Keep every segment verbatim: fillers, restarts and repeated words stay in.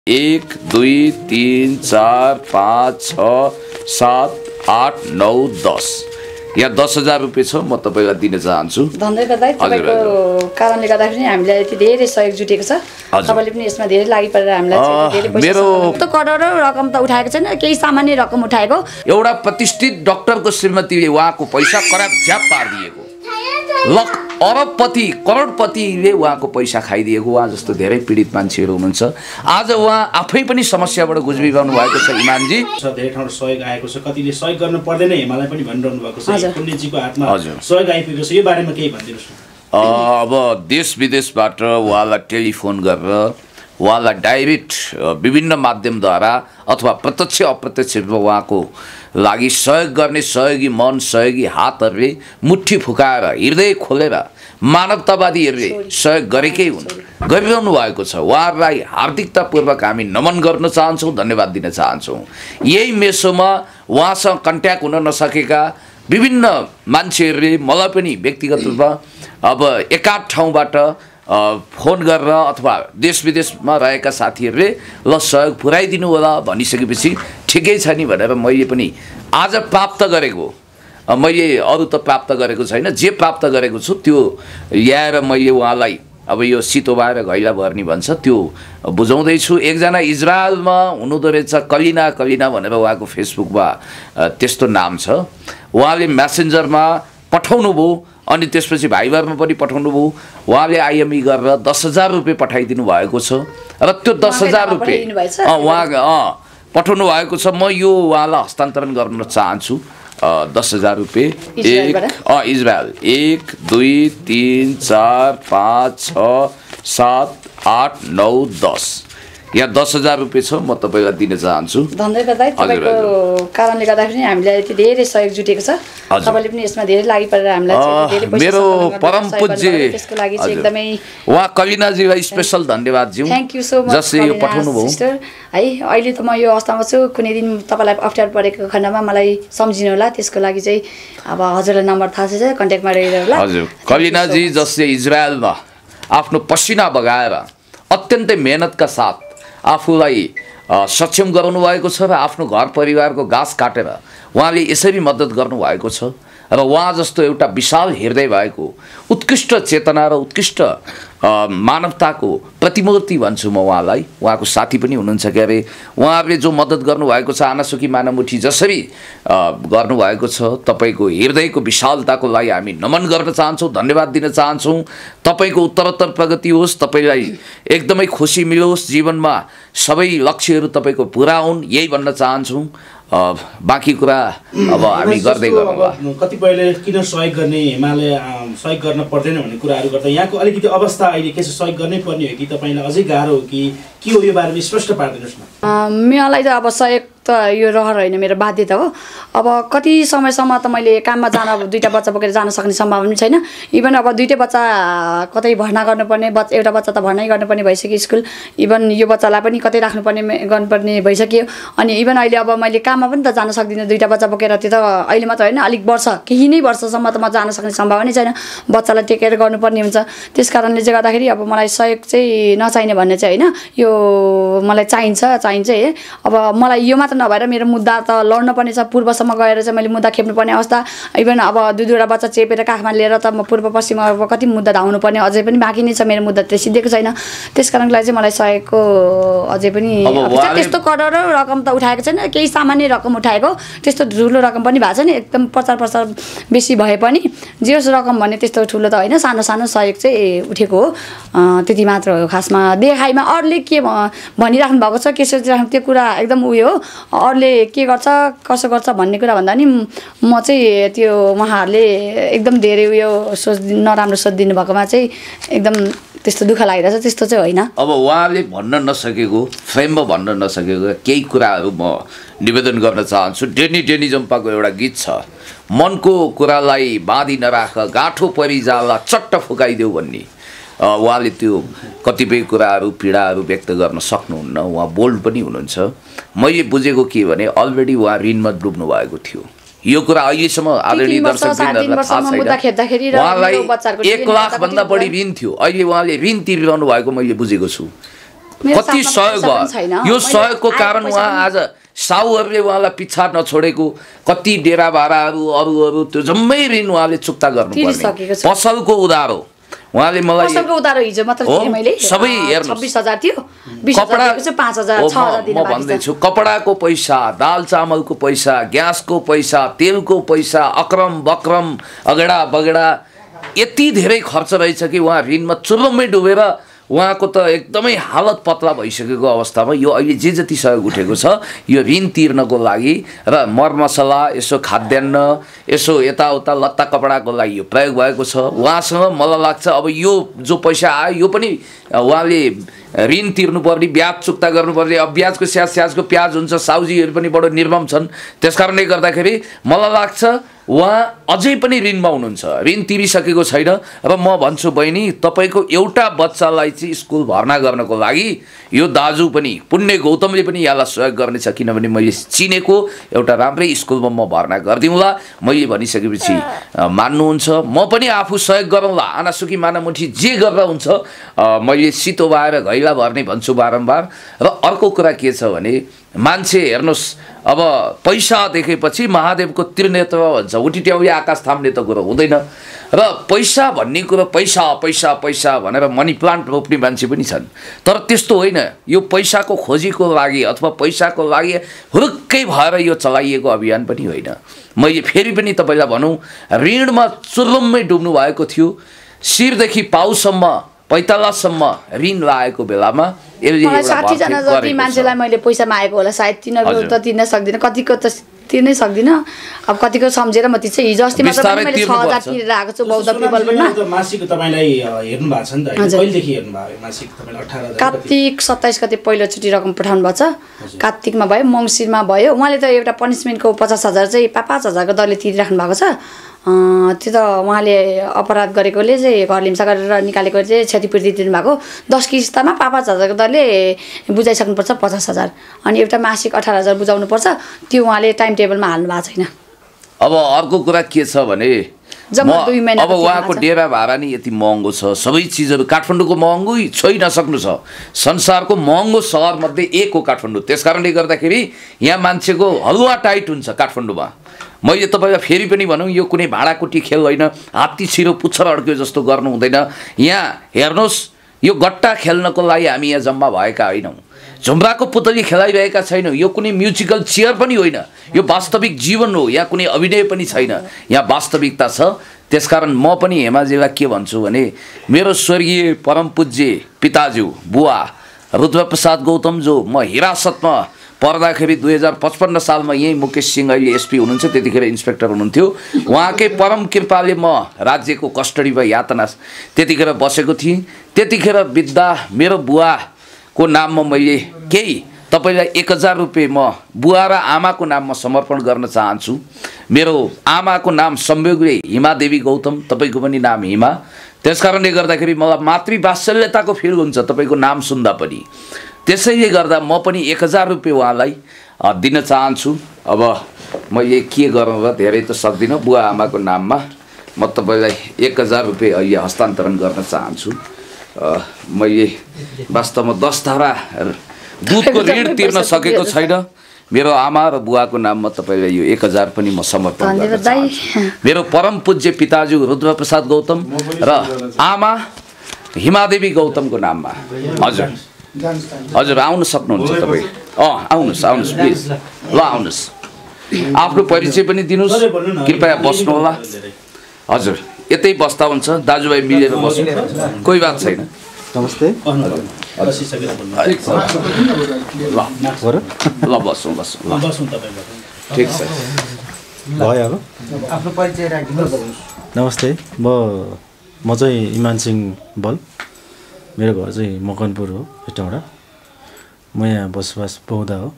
एक दुई तीन चार पाँच छ सात आठ नौ दस यहाँ दस हजार रुपियाँ छ म तपाईँलाई दिन चाहन्छु। धन्यवाद दाइ, तपाईँको कारणले गर्दाखेरि हामीलाई यति धेरै सहयोग जुटेको छ। तपाईँले पनि यसमा धेरै लागि परेर हामीलाई धेरै पैसा मेरो त करोडौँ रकम त उठाएको छैन, केही सामान्य रकम उठाएको। एउटा प्रतिष्ठित डाक्टरको श्रीमतीले उहाँको पैसा कराप झ्याप पारिदिएको, लक अरबपति करोडपतिले उहाँको पैसा खाइदिएको। उहाँ जस्तो धेरै पीडित मान्छेहरू हुनुहुन्छ। आज उहाँ आफै पनि समस्याबाट गुज्रिरहनु भएको छ। इमानजी धेरै ठाउँबाट सहयोग आएको छ, कतिले सहयोग गर्न पर्दैन हिमालय पनि भनिरहनु भएको छ। पुण्यजीको हातमा सहयोग आइपुगेको छ, यो बारेमा केही भनिदिनुहोस् न। अब देश विदेशबाट उहाँलाई टेलिफोन गरेर उहाँलाई डाइरेक्ट विभिन्न माध्यमद्वारा अथवा प्रत्यक्ष अप्रत्यक्ष उहाँको लागि सहयोग गर्ने सहयोगी मन सहयोगी हातहरूले मुट्ठी फुकाएर हृदय खोलेर मानवतावादीहरूले सहयोग गरेकै हुन्, गरिरहनु भएको छ। उहाँहरूलाई हार्दिकतापूर्वक हामी नमन गर्न चाहन्छौँ, धन्यवाद दिन चाहन्छौँ। यही मेसोमा उहाँसँग कन्ट्याक्ट हुन नसकेका विभिन्न मान्छेहरूले मलाई पनि व्यक्तिगत रूपमा अब एकाध ठाउँबाट फोन गरेर अथवा देश विदेशमा रहेका साथीहरूले ल सहयोग पुर्याइदिनु होला भनिसकेपछि ठिकै छ नि भनेर मैले पनि आज प्राप्त गरेको, मैले अरू त प्राप्त गरेको छैन, जे प्राप्त गरेको छु त्यो ल्याएर मैले उहाँलाई अब यो सितो भएर घैला भर्नी भन्छ त्यो बुझाउँदैछु। एकजना इजरायलमा हुनुहुँदो रहेछ, कलिना कलिना भनेर उहाँको फेसबुकमा त्यस्तो नाम छ। उहाँले म्यासेन्जरमा पठाउनु भयो अनि त्यसपछि भाइबरमा पनि पठाउनु भयो। उहाँले आइएमई गरेर दस हजार रुपियाँ पठाइदिनु भएको छ र त्यो दस हजार रुपियाँ उहाँ पठाउनु भएको छ। म यो उहाँलाई हस्तान्तरण गर्न चाहन्छु दस हजार रुपियाँ। एक इजरायल एक दुई तिन चार पाँच छ सात आठ नौ दस यहाँ दस हजार रुपियाँ छ म तपाईँलाई दिन चाहन्छु। धन्यवाद दाइ, तपाईँको कारणले गर्दाखेरि हामीलाई यति धेरै सहयोग जुटेको छ। तपाईँले पनि यसमा धेरै लागि परेर हामीलाई मेरो परम पूज्य त्यसको लागि चाहिँ एकदमै उहाँ कलिनाजीलाई स्पेसल धन्यवाद दिउँ, थ्याङ्क यू सो मच जसले यो पठाउनु भयो। है अहिले त म यो अवस्थामा छु, कुनै दिन तपाईँलाई अप्ठ्यारो परेको खण्डमा मलाई सम्झिनु होला। त्यसको लागि चाहिँ अब हजुरलाई नम्बर थाहा छ, कन्ट्याक्टमा रहेर होला। हजुर, कलिनाजी जसले इजरायलमा आफ्नो पसिना बगाएर अत्यन्तै मेहनतका साथ आफूलाई सक्षम गराउनु भएको छ र आफ्नो घर परिवारको घाँस काटेर उहाँले यसरी मद्दत गर्नुभएको छ। र उहाँ जस्तो एउटा विशाल हृदय भएको उत्कृष्ट चेतना र उत्कृष्ट मानवताको प्रतिमूर्ति भन्छु म उहाँलाई। उहाँको साथी पनि हुनुहुन्छ के अरे, उहाँहरूले जो मद्दत गर्नुभएको छ आनासुकी मानमुठी जसरी गर्नुभएको छ, तपाईँको हृदयको विशालताको लागि हामी नमन गर्न चाहन्छौँ, धन्यवाद दिन चाहन्छौँ। तपाईँको उत्तरोत्तर प्रगति होस्, तपाईँलाई एकदमै खुसी मिलोस्, जीवनमा सबै लक्ष्यहरू तपाईँको पुरा हुन्, यही भन्न चाहन्छौँ। बाँकी कुरा अब हामी गर्दै गरौँ। कतिपयले किन सहयोग गर्ने, हिमालय सहयोग गर्न पर्दैन भन्ने कुराहरू गर्दा यहाँको अलिकति अवस्था अहिले के छ, सहयोग गर्नै पर्ने हो कि तपाईँलाई अझै गाह्रो हो कि के हो, यो बारेमा स्पष्ट पारिदिनुहोस् न। मलाई त अब सहयोग त यो रहर होइन, मेरो बाध्यता हो। अब कति समयसम्म त मैले काममा जान अब दुईवटा बच्चा बोकेर जान सक्ने सम्भावना पनि छैन। इभन अब दुईटै बच्चा कतै भर्ना गर्नुपर्ने, बच्चा एउटा बच्चा त भर्नै गर्नुपर्ने भइसक्यो स्कुल, इभन यो बच्चालाई पनि कतै राख्नुपर्ने गर्नुपर्ने भइसक्यो। अनि इभन अहिले अब मैले काममा पनि त जान सक्दिनँ दुईवटा बच्चा बोकेर। त्यो त अहिले मात्र होइन, अलिक वर्ष केही नै वर्षसम्म त म जान सक्ने सम्भावना नै छैन, बच्चालाई टेक केयर गर्नुपर्ने हुन्छ। त्यस कारणले चाहिँ गर्दाखेरि अब मलाई सहयोग चाहिँ नचाहिने भन्ने चाहिँ होइन, यो मलाई चाहिन्छ चाहिन्छ है। अब मलाई यो मात्र नभएर मेरो मुद्दा त लड्न पर्ने छ, पूर्वसम्म गएर चाहिँ मैले मुद्दा खेप्नुपर्ने अवस्था। इभन अब दुई दुईवटा बच्चा चेपेर काखमा लिएर त म पूर्व पश्चिम अब कति मुद्दा धाउनु पर्ने अझै पनि बाँकी नै छ, मेरो मुद्दा त्यो सिद्धेको छैन। त्यस कारणले चाहिँ मलाई सहयोगको अझै पनि त्यस्तो करोडौँ रकम त उठाएको छैन, केही सामान्य रकम उठाएको, त्यस्तो ठुलो रकम पनि भएको छैन, एकदम प्रचार प्रसार बेसी भए पनि जे होस् रकम भन्ने त्यस्तो ठुलो त होइन, सानो सानो सहयोग चाहिँ उठेको हो, त्यति मात्र हो। खासमा देखाइमा अरूले के भनिराख्नु भएको छ, के सोचिराख्नु त्यो कुरा एकदम उयो हो। अरूले के गर्छ कसो गर्छ भन्ने कुरा भन्दा नि म चाहिँ त्यो उहाँहरूले एकदम धेरै उयो सोच नराम्रो सोचिदिनु भएकोमा चाहिँ एकदम त्यस्तो दुःख लागिरहेछ, त्यस्तो चाहिँ होइन। अब उहाँले भन्न नसकेको, फ्रेममा भन्न नसकेको केही कुराहरू म निवेदन गर्न चाहन्छु। डेनी डेनी जम्पाको एउटा गीत छ, मनको कुरालाई बाँधी नराख गाँठो परिजाला चट्ट फुकाइदेऊ भन्ने। उहाँले त्यो कतिपय कुराहरू पीडाहरू व्यक्त गर्न सक्नुहुन्न, उहाँ बोल्ड पनि हुनुहुन्छ। मैले बुझेको के भने अलरेडी उहाँ ऋणमा डुब्नु भएको थियो। यो कुरा अहिलेसम्म आदरणीय दर्शकवृन्दहरूलाई थाहा छैन। उहाँलाई एक लाख भन्दा बढी ऋण थियो, अहिले उहाँले ऋण तिरिरहनु भएको मैले बुझेको छु। कति सहयोग भयो यो सहयोगको कारण उहाँ आज साहुहरूले उहाँलाई पिछा नछोडेको कति डेरा भाडाहरू अरू अरू त्यो जम्मै ऋण उहाँले चुक्ता गर्नुपर्ने पसलको उधारो उहाँले मलाई पसलको उधारो हिजो मात्र दिएँ मैले सबै हेर्नु छब्बिस हजार थियो कपडा पाँच हजार छ हजार दिन म भन्दैछु कपडाको पैसा दाल चामलको पैसा ग्यासको पैसा तेलको पैसा अक्रम बक्रम अगडा बगडा यति धेरै खर्च रहेछ कि उहाँ ऋणमा चुर्लुम्मै डुबेर उहाँको त एकदमै हालत पतला भइसकेको अवस्थामा यो अहिले जे जति सहयोग उठेको छ यो ऋण तिर्नको लागि र मरमसला यसो खाद्यान्न यसो यताउता लत्ता कपडाको लागि यो प्रयोग भएको छ उहाँसँग मलाई लाग्छ अब यो जो पैसा आयो यो पनि उहाँले ऋण तिर्नुपर्ने ब्याज चुक्ता गर्नुपर्ने अब ब्याजको स्याज स्याजको प्याज हुन्छ साउजीहरू पनि बडो निर्मम छन् त्यस कारणले गर्दाखेरि मलाई लाग्छ उहाँ अझै पनि ऋणमा हुनुहुन्छ ऋण तिरिसकेको छैन र म भन्छु बहिनी तपाईँको एउटा बच्चालाई चाहिँ स्कुल भर्ना गर्नको लागि यो दाजु पनि पुण्य गौतमले पनि यहाँलाई सहयोग गर्नेछ किनभने मैले चिनेको एउटा राम्रै स्कुलमा म भर्ना गरिदिउँला मैले भनिसकेपछि मान्नुहुन्छ म पनि आफू सहयोग गरौँला आनासुकी मानामुठी जे गरेर हुन्छ मैले सितो बाएर घैला भर्ने भन्छु बारम्बार र अर्को कुरा के छ भने मान्छे हेर्नुहोस् अब पैसा देखेपछि महादेवको त्रिनेत्र भन्छ उटिट्याउले आकाश थाम्ने त कुरो हुँदैन र पैसा भन्ने कुरो पैसा पैसा पैसा भनेर मनी प्लान्ट रोप्ने मान्छे पनि छन् तर त्यस्तो होइन यो पैसाको खोजीको लागि अथवा पैसाको लागि हुरुक्कै भएर यो चलाइएको अभियान पनि होइन मैले फेरि पनि तपाईँलाई भनौँ ऋणमा चुर्लुम्मै डुब्नु भएको थियो शिरदेखि पाउसम्म पैतालासम्म ऋण लागेको बेलामा साठीजना जति मान्छेलाई मैले पैसा मागेको होला सायद तिनीहरू त तिर्न सक्दिनँ कतिको त तिर्नै सक्दिनँ अब कतिको सम्झेर म तिर्छु हिजो अस्ति मात्र मैले छ हजार तिरेर आएको छु बौद्ध पिपलमा मासिक तपाईँलाई हेर्नु भएको छ नि त कहिलेदेखि हेर्नु भयो मासिक तपाईँले अठार हजार कार्तिक सत्ताइस गते पहिलोचोटि रकम पठाउनु भएको छ कार्तिकमा भयो मङ्सिरमा भयो उहाँले त एउटा पनिसमेन्टको पचास हजार चाहिँ पाँच हजारको दरले तिरिराख्नु भएको छ त्यो त उहाँले अपराध गरेकोले चाहिँ घर लिम्सा गरेर निकालेको चाहिँ क्षतिपूर्ति दिनुभएको दस किस्तामा पाँच पाँच हजारको दरले बुझाइसक्नुपर्छ पचास हजार अनि एउटा मासिक अठार हजार बुझाउनुपर्छ त्यो उहाँले टाइम टेबलमा हाल्नु भएको छैन अब अर्को कुरा के छ भने अब उहाँको डेरा भाडा नि यति महँगो छ सबै चिजहरू काठमाडौँको महँगो छोइ नसक्नु छ संसारको महँगो सहरमध्ये एक हो काठमाडौँ त्यस कारणले गर्दाखेरि यहाँ मान्छेको हलुवा टाइट हुन्छ काठमाडौँमा मैले तपाईँलाई फेरि पनि भनौँ यो कुनै भाँडाकुटी खेल होइन हात्ती छिरो पुच्छर अड्क्यो जस्तो गर्नु हुँदैन यहाँ हेर्नुहोस् यो गट्टा खेल्नको लागि हामी यहाँ जम्मा भएका होइनौँ झुम्राको पुतली खेलाइरहेका छैनौँ यो कुनै म्युजिकल चेयर पनि होइन यो वास्तविक जीवन हो यहाँ कुनै अभिनय पनि छैन यहाँ वास्तविकता छ त्यसकारण म पनि हेमाजीलाई के भन्छु भने मेरो स्वर्गीय परम पूज्य पिताज्यू बुवा रुद्रप्रसाद गौतम जो म हिरासतमा पर्दाखेरि दुई हजार पचपन्न सालमा यहीँ मुकेश सिंह अहिले एसपी हुनुहुन्थ्यो त्यतिखेर इन्सपेक्टर हुनुहुन्थ्यो उहाँकै परम कृपाले म राज्यको कस्टडीमा यातना त्यतिखेर बसेको थिएँ त्यतिखेर बित्दा मेरो बुवाको नाममा मैले केही तपाईँलाई एक हजार रुपियाँ म बुवा र आमाको नाममा समर्पण गर्न चाहन्छु मेरो आमाको नाम संयोगले हिमा देवी गौतम तपाईँको पनि नाम हिमा त्यसकारणले गर्दाखेरि मलाई मातृवात्सल्यताको फिल हुन्छ तपाईँको नाम सुन्दा पनि त्यसैले गर्दा म पनि एक हजार रुपियाँ उहाँलाई दिन चाहन्छु अब मैले के गरौँ र धेरै त सक्दिनँ बुवा आमाको नाममा म तपाईँलाई एक हजार रुपियाँ अहिले हस्तान्तरण गर्न चाहन्छु मैले वास्तवमा दस धारा दुधको ऋण तिर्न सकेको छैन मेरो आमा र बुवाको नाममा तपाईँलाई यो एक हजार पनि म समर्पण गर्न चाहन्छु मेरो परम पूज्य पिताज्यू रुद्रप्रसाद गौतम र आमा हिमादेवी गौतमको नाममा हजुर हजुर आउन सक्नुहुन्छ तपाईँ अँ आउनुहोस् आउनुहोस् प्लिज ल आउनुहोस् आफ्नो परिचय पनि दिनुहोस् कृपया बस्नु होला हजुर यतै बस्दा हुन्छ दाजुभाइ मिलेर बस्नु कोही बात छैन नमस्ते ल बसौँ बसौँ ल ठिक छ भयो अब आफ्नो परिचय राखिदिनुहोस् नमस्ते म म चाहिँ इमान सिंह बल मेरो घर चाहिँ मकनपुर हो हेटौँडा म यहाँ बसोबास पाउँदा हो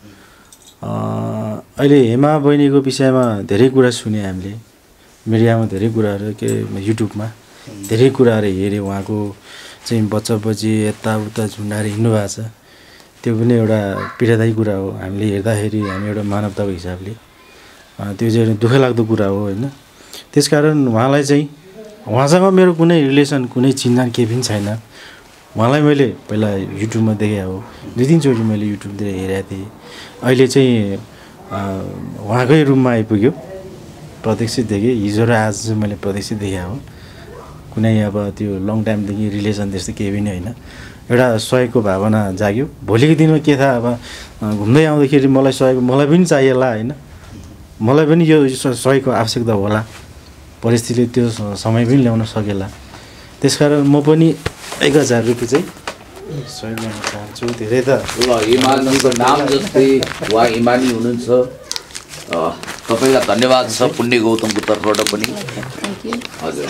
अहिले हेमा बहिनीको विषयमा धेरै कुरा सुने हामीले मिडियामा धेरै कुराहरू के युट्युबमा धेरै कुराहरू हेऱ्यो उहाँको चाहिँ बच्चा बच्ची यताउता झुन्डाएर हिँड्नु भएको छ त्यो पनि एउटा पीडादायी कुरा हो हामीले हेर्दाखेरि हामी एउटा मानवताको हिसाबले त्यो चाहिँ दुःख लाग्दो कुरा हो होइन त्यसकारण उहाँलाई चाहिँ उहाँसँग मेरो कुनै रिलेसन कुनै चिन्जान केही पनि छैन उहाँलाई मैले पहिला युट्युबमा देखेँ हो, दुई तिनचोटि मैले युट्युबतिर हेरेको थिएँ। अहिले चाहिँ उहाँकै रुममा आइपुग्यो, प्रत्यक्ष देखेँ। हिजो र आज चाहिँ मैले प्रत्यक्ष देखेँ हो। कुनै अब त्यो लङ टाइमदेखि रिलेसन त्यस्तो केही पनि होइन, एउटा सहयोगको भावना जाग्यो। भोलिको दिनमा के थाहा, अब घुम्दै आउँदाखेरि मलाई सहयोग मलाई पनि चाहिएला होइन, मलाई पनि यो सहयोगको आवश्यकता होला, परिस्थितिले त्यो समय पनि ल्याउन सकेला। त्यसकारण म पनि एक हजार रुपियाँ चाहिँ सहयोग गर्न चाहन्छु। धेरै त ल इमानीको नाम जस्तै उहाँ इमानी हुनुहुन्छ, तपाईँलाई धन्यवाद छ पुण्य गौतमको तर्फबाट पनि। हजुर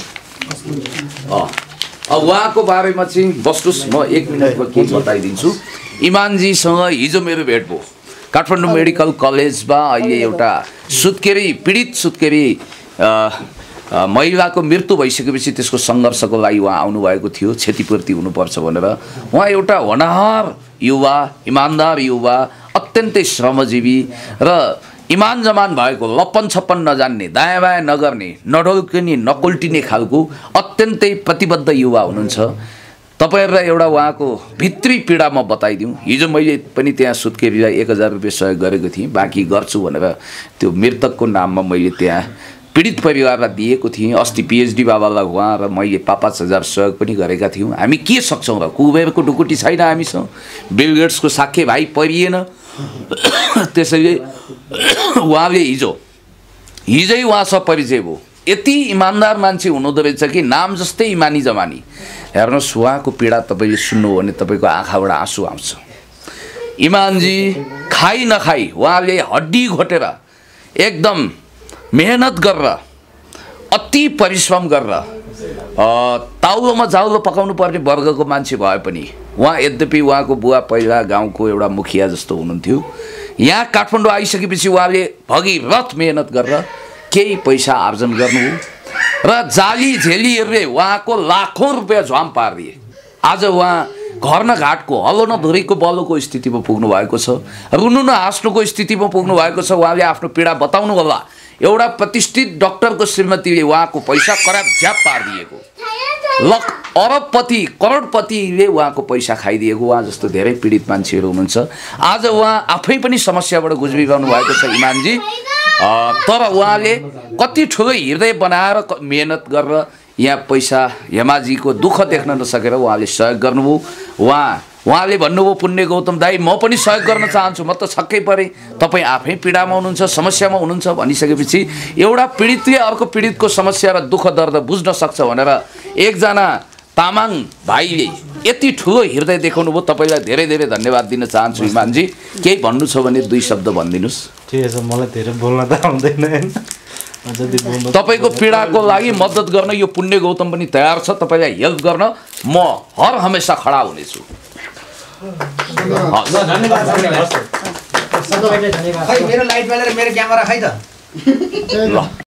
उहाँको बारेमा चाहिँ बस्नुहोस्, म एक मिनटमा केही बताइदिन्छु। इमानजीसँग हिजो मेरो भेट भयो काठमाडौँ मेडिकल कलेजमा। अहिले एउटा सुत्केरी पीडित सुत्केरी महिलाको मृत्यु भइसकेपछि त्यसको सङ्घर्षको लागि उहाँ आउनुभएको थियो, क्षतिपूर्ति हुनुपर्छ भनेर। उहाँ एउटा होनहार युवा, इमान्दार युवा, अत्यन्तै श्रमजीवी र इमान जमान भएको, लप्पन छप्पन नजान्ने, दायाँ बायाँ नगर्ने, नढल्किने नकुल्टिने खालको अत्यन्तै प्रतिबद्ध युवा हुनुहुन्छ। तपाईँहरूलाई एउटा उहाँको भित्री पीडा म बताइदिउँ। हिजो मैले पनि त्यहाँ सुत्केरीलाई एक हजार रुपियाँ सहयोग गरेको थिएँ, बाँकी गर्छु भनेर त्यो मृतकको नाममा मैले त्यहाँ पीडित परिवारलाई दिएको थिएँ। अस्ति पिएचडी बाबालाई उहाँ र मैले पाँच पाँच हजार सहयोग पनि गरेका थियौँ। हामी के सक्छौँ र, कुबेरको ढुकुटी छैन हामीसँग, बिल गेट्सको साख्य भाइ परिएन। त्यसैले उहाँले हिजो हिजै उहाँसँग परिचय भयो। यति इमान्दार मान्छे हुनुहुँदो रहेछ कि नाम जस्तै इमानी जमानी। हेर्नुहोस् उहाँको पीडा तपाईँले सुन्नुभयो भने तपाईँको आँखाबाट आँसु आउँछ। इमानजी खाइ नखाई उहाँले हड्डी घोटेर एकदम मेहनत गरेर अति परिश्रम गरेर ताउलोमा जाउलो पकाउनु पर्ने वर्गको मान्छे भए पनि उहाँ, यद्यपि उहाँको बुवा पहिला गाउँको एउटा मुखिया जस्तो हुनुहुन्थ्यो, यहाँ काठमाडौँ आइसकेपछि उहाँले भगीरथ मेहनत गरेर केही पैसा आर्जन गर्नुभयो र जाली झेलीहरूले उहाँको लाखौँ रुपियाँ झ्वाम पारिदिए। आज उहाँ घर न घाटको, हलो न धुरीको बलोको स्थितिमा पुग्नु भएको छ, रुनु न हाँस्नुको स्थितिमा पुग्नु भएको छ। उहाँले आफ्नो पीडा बताउनु होला। एउटा प्रतिष्ठित डाक्टरको श्रीमतीले उहाँको पैसा कराप झ्याप पारिदिएको, लक अरबपति करोडपतिले उहाँको पैसा खाइदिएको। उहाँ जस्तो धेरै पीडित मान्छेहरू हुनुहुन्छ। आज उहाँ आफै पनि समस्याबाट गुज्रिरहनु भएको छ इमानजी, तर उहाँले कति ठुलो हृदय बनाएर मेहनत गरेर यहाँ पैसा हेमाजीको दुःख देख्न नसकेर उहाँले सहयोग गर्नुभयो। उहाँ उहाँले भन्नुभयो पुण्य गौतम दाई म पनि सहयोग गर्न चाहन्छु, म त छक्कै परेँ, तपाईँ आफै पीडामा हुनुहुन्छ, समस्यामा हुनुहुन्छ भनिसकेपछि एउटा पीडितले अर्को पीडितको समस्या र दुःख दर्द बुझ्न सक्छ भनेर एकजना तामाङ भाइले यति ठुलो हृदय देखाउनु भयो। तपाईँलाई धेरै धेरै धन्यवाद दिन चाहन्छु इमानजी। केही भन्नु छ भने दुई शब्द भनिदिनुहोस्। ठिकै छ, मलाई धेरै बोल्न त आउँदैन हैन, तपाईँको पीडाको लागि मद्दत गर्न यो पुण्य गौतम पनि तयार छ। तपाईँलाई हेल्प गर्न म हर हमेसा खडा हुनेछु। धन्यवाद। खै मेरो लाइट बालेर मेरो क्यामेरा खै त। ल